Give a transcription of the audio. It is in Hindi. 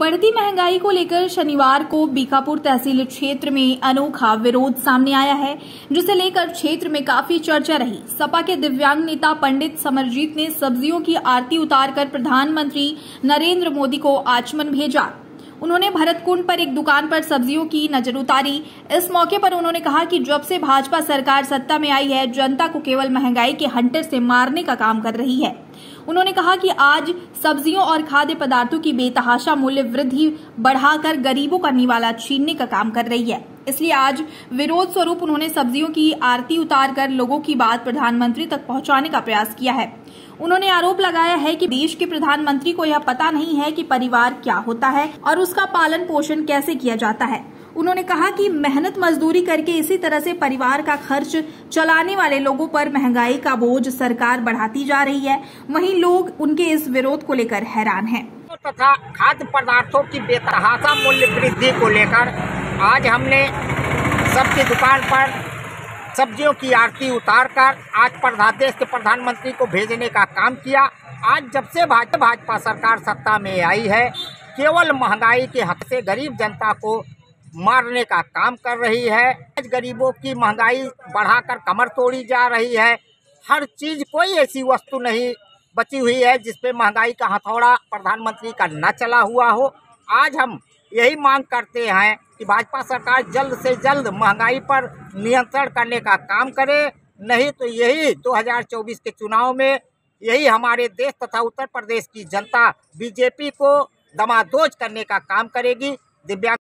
बढ़ती महंगाई को लेकर शनिवार को बीकापुर तहसील क्षेत्र में अनोखा विरोध सामने आया है, जिसे लेकर क्षेत्र में काफी चर्चा रही। सपा के दिव्यांग नेता पंडित समरजीत ने सब्जियों की आरती उतारकर प्रधानमंत्री नरेंद्र मोदी को आचमन भेजा। उन्होंने भरतकुंड पर एक दुकान पर सब्जियों की नजर उतारी। इस मौके पर उन्होंने कहा कि जब से भाजपा सरकार सत्ता में आई है, जनता को केवल महंगाई के हंटर से मारने का काम कर रही है। उन्होंने कहा कि आज सब्जियों और खाद्य पदार्थों की बेतहाशा मूल्य वृद्धि बढ़ाकर गरीबों का निवाला छीनने का काम कर रही है। इसलिए आज विरोध स्वरूप उन्होंने सब्जियों की आरती उतारकर लोगों की बात प्रधानमंत्री तक पहुंचाने का प्रयास किया है। उन्होंने आरोप लगाया है कि देश के प्रधानमंत्री को यह पता नहीं है कि परिवार क्या होता है और उसका पालन पोषण कैसे किया जाता है। उन्होंने कहा कि मेहनत मजदूरी करके इसी तरह से परिवार का खर्च चलाने वाले लोगों पर महंगाई का बोझ सरकार बढ़ाती जा रही है। वहीं लोग उनके इस विरोध को लेकर हैरान हैं। तथा खाद्य पदार्थों की बेतहाशा मूल्य वृद्धि को लेकर आज हमने सबकी दुकान पर सब्जियों की आरती उतारकर आज देश के प्रधानमंत्री को भेजने का काम किया। आज जब से भाजपा सरकार सत्ता में आई है, केवल महंगाई के हक से गरीब जनता को मारने का काम कर रही है। आज गरीबों की महंगाई बढ़ाकर कमर तोड़ी जा रही है। हर चीज, कोई ऐसी वस्तु नहीं बची हुई है जिसपे महंगाई का हथौड़ा प्रधानमंत्री का न चला हुआ हो। आज हम यही मांग करते हैं कि भाजपा सरकार जल्द से जल्द महंगाई पर नियंत्रण करने का काम करे, नहीं तो यही 2024 के चुनाव में यही हमारे देश तथा उत्तर प्रदेश की जनता बीजेपी को दमादोज करने का काम करेगी। दिव्यांग